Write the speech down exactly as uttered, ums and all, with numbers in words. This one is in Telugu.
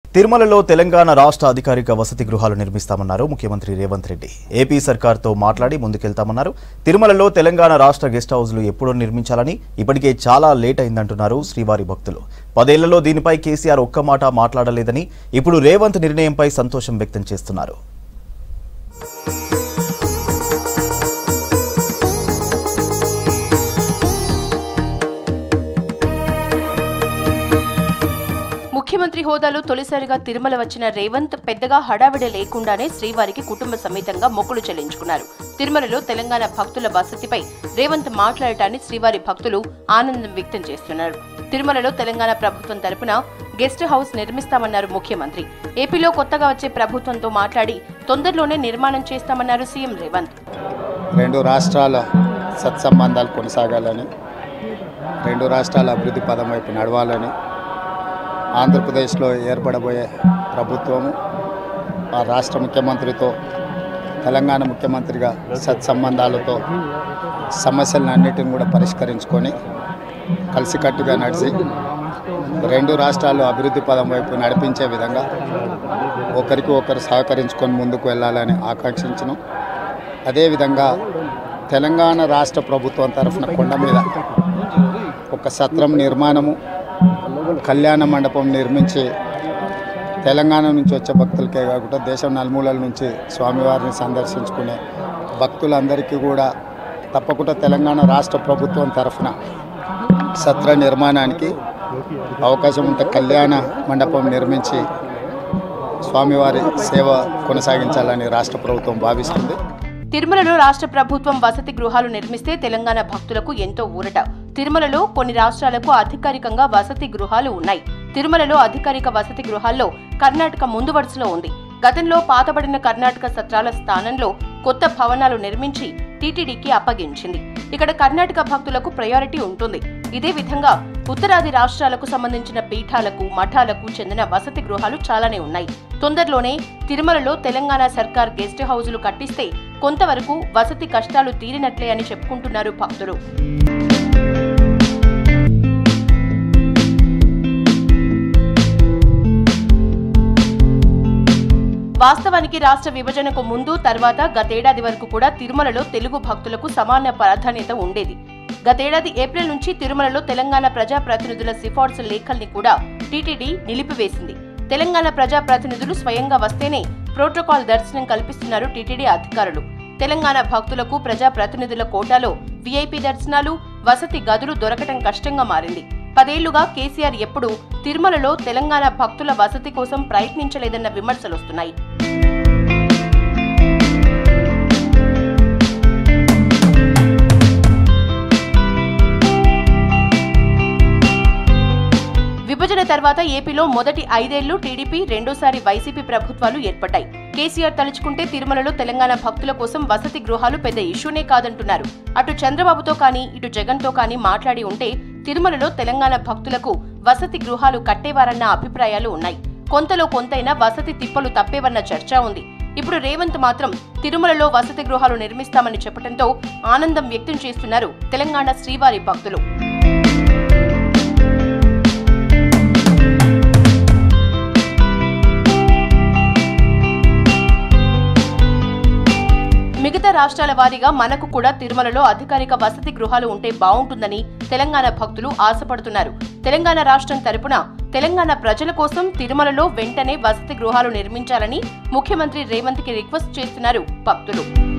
తిరుమలలో తెలంగాణ రాష్ట్ర అధికారిక వసతి గృహాలు నిర్మిస్తామన్నారు ముఖ్యమంత్రి రేవంత్ రెడ్డి. ఏపీ సర్కార్తో మాట్లాడి ముందుకెళ్తామన్నారు. తిరుమలలో తెలంగాణ రాష్ట్ర గెస్ట్ హౌస్లు ఎప్పుడో నిర్మించాలని ఇప్పటికే చాలా లేట్ అయిందంటున్నారు శ్రీవారి భక్తులు. పదేళ్లలో దీనిపై కేసీఆర్ ఒక్క మాట మాట్లాడలేదని ఇప్పుడు రేవంత్ నిర్ణయంపై సంతోషం వ్యక్తం చేస్తున్నారు. ముఖ్యమంత్రి హోదాలో తొలిసారిగా తిరుమల వచ్చిన రేవంత్ పెద్దగా హడావిడి లేకుండానే శ్రీవారికి కుటుంబ సమేతంగా మొక్కులు చెల్లించుకున్నారు. తిరుమలలో తెలంగాణ భక్తుల వసతిపై రేవంత్ మాట్లాడటాన్ని శ్రీవారి భక్తులు ఆనందం వ్యక్తం చేస్తున్నారు. తిరుమలలో తెలంగాణ ప్రభుత్వం తరపున గెస్ట్ హౌస్ నిర్మిస్తామన్నారు ముఖ్యమంత్రి. ఏపీలో కొత్తగా వచ్చే ప్రభుత్వంతో మాట్లాడి తొందరలోనే నిర్మాణం చేస్తామన్నారు సీఎం రేవంత్. రెండు రాష్ట్రాల సత్సంబంధాలు కొనసాగాలని, రెండు రాష్ట్రాల అభివృద్ధి పదం వైపు నడవాలని, ఆంధ్రప్రదేశ్లో ఏర్పడబోయే ప్రభుత్వము ఆ రాష్ట్ర ముఖ్యమంత్రితో తెలంగాణ ముఖ్యమంత్రిగా సత్సంబంధాలతో సమస్యలన్నిటిని కూడా పరిష్కరించుకొని కలిసికట్టుగా నడిచి రెండు రాష్ట్రాలు అభివృద్ధి పదం వైపు నడిపించే విధంగా ఒకరికి ఒకరు సహకరించుకొని ముందుకు వెళ్ళాలని ఆకాంక్షించను. అదేవిధంగా తెలంగాణ రాష్ట్ర ప్రభుత్వం తరఫున కొండ మీద ఒక సత్రం నిర్మాణము, కళ్యాణ మండపం నిర్మించి తెలంగాణ నుంచి వచ్చే భక్తులకే కాకుండా దేశం నలుమూలల నుంచి స్వామివారిని సందర్శించుకునే భక్తులందరికీ కూడా తప్పకుండా తెలంగాణ రాష్ట్ర ప్రభుత్వం తరఫున సత్ర నిర్మాణానికి అవకాశం ఉంటే కళ్యాణ మండపం నిర్మించి స్వామివారి సేవ కొనసాగించాలని రాష్ట్ర ప్రభుత్వం భావిస్తుంది. తిరుమలలో రాష్ట్ర ప్రభుత్వం వసతి గృహాలు నిర్మిస్తే తెలంగాణ భక్తులకు ఎంతో ఊరట. తిరుమలలో కొన్ని రాష్ట్రాలకు అధికారికంగా వసతి గృహాలు ఉన్నాయి. తిరుమలలో అధికారిక వసతి గృహాల్లో కర్ణాటక ముందు వరుసలో ఉంది. గతంలో పాతబడిన కర్ణాటక సత్రాల స్థానంలో కొత్త భవనాలు నిర్మించి టీటీడీకి అప్పగించింది. ఇక్కడ కర్ణాటక భక్తులకు ప్రయారిటీ ఉంటుంది. ఇదే విధంగా ఉత్తరాది రాష్ట్రాలకు సంబంధించిన పీఠాలకు, మఠాలకు చెందిన వసతి గృహాలు చాలానే ఉన్నాయి. తొందరలోనే తిరుమలలో తెలంగాణ సర్కార్ గెస్ట్ హౌజులు కట్టిస్తే కొంతవరకు వసతి కష్టాలు తీరినట్లే అని చెప్పుకుంటున్నారు భక్తులు. వాస్తవానికి రాష్ట్ర విభజనకు ముందు తర్వాత గతేడాది వరకు కూడా తిరుమలలో తెలుగు భక్తులకు సమాన ప్రాధాన్యత ఉండేది. గతేడాది ఏప్రిల్ నుంచి తిరుమలలో తెలంగాణ ప్రజాప్రతినిధుల సిఫార్సు లేఖల్ని కూడా టీటీడీ నిలిపివేసింది. తెలంగాణ ప్రజాప్రతినిధులు స్వయంగా వస్తేనే ప్రోటోకాల్ దర్శనం కల్పిస్తున్నారు టీటీడీ అధికారులు. తెలంగాణ భక్తులకు ప్రజాప్రతినిధుల కోటాలో వీఐపీ దర్శనాలు, వసతి గదులు దొరకటం కష్టంగా మారింది. పదేళ్లుగా కేసీఆర్ ఎప్పుడూ తిరుమలలో తెలంగాణ భక్తుల వసతి కోసం ప్రయత్నించలేదన్న విమర్శలొస్తున్నాయి. విభజన తర్వాత ఏపీలో మొదటి ఐదేళ్లు టీడీపీ, రెండోసారి వైసీపీ ప్రభుత్వాలు ఏర్పడ్డాయి. కేసీఆర్ తలుచుకుంటే తిరుమలలో తెలంగాణ భక్తుల కోసం వసతి గృహాలు పెద్ద ఇష్యూనే కాదంటున్నారు. అటు చంద్రబాబుతో కానీ ఇటు జగన్తో కానీ మాట్లాడి ఉంటే తిరుమలలో తెలంగాణ భక్తులకు వసతి గృహాలు కట్టేవారన్న అభిప్రాయాలు ఉన్నాయి. కొంతలో కొంతైనా వసతి తిప్పలు తప్పేవన్న చర్చ ఉంది. ఇప్పుడు రేవంత్ మాత్రం తిరుమలలో వసతి గృహాలు నిర్మిస్తామని చెప్పడంతో ఆనందం వ్యక్తం చేస్తున్నారు తెలంగాణ శ్రీవారి భక్తులు. మిగతా రాష్ట్రాల వారీగా మనకు కూడా తిరుమలలో అధికారిక వసతి గృహాలు ఉంటే బాగుంటుందని తెలంగాణ భక్తులు ఆశపడుతున్నారు. తెలంగాణ రాష్ట్రం తరపున తెలంగాణ ప్రజల కోసం తిరుమలలో వెంటనే వసతి గృహాలు నిర్మించాలని ముఖ్యమంత్రి రేవంత్ కి రిక్వెస్ట్ చేస్తున్నారు భక్తులు.